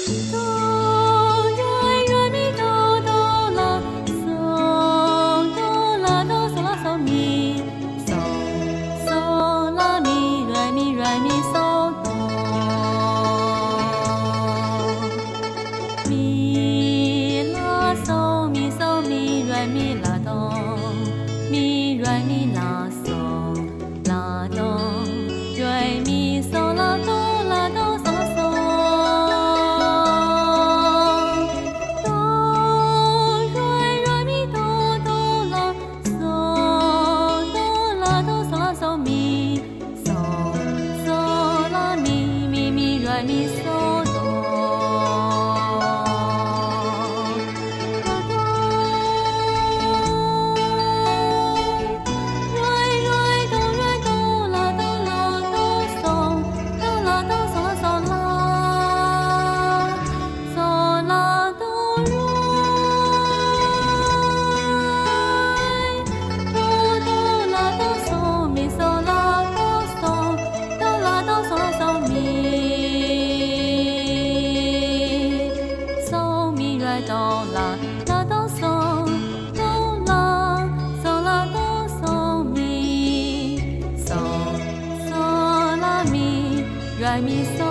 哆来来咪哆哆啦嗦哆啦哆嗦啦嗦咪嗦嗦啦咪来咪来咪嗦哆咪啦嗦咪嗦咪来咪啦哆咪来咪啦嗦啦哆来咪嗦啦哆啦哆嗦啦嗦。咪嗦哆，啦哆，来哆来哆啦哆啦哆嗦，哆啦哆嗦啦嗦啦，嗦啦哆来，哆哆啦哆嗦咪嗦啦哆嗦，哆啦哆嗦啦嗦咪。哆啦啦哆嗦，哆啦嗦啦哆嗦咪，嗦嗦啦咪，来咪嗦。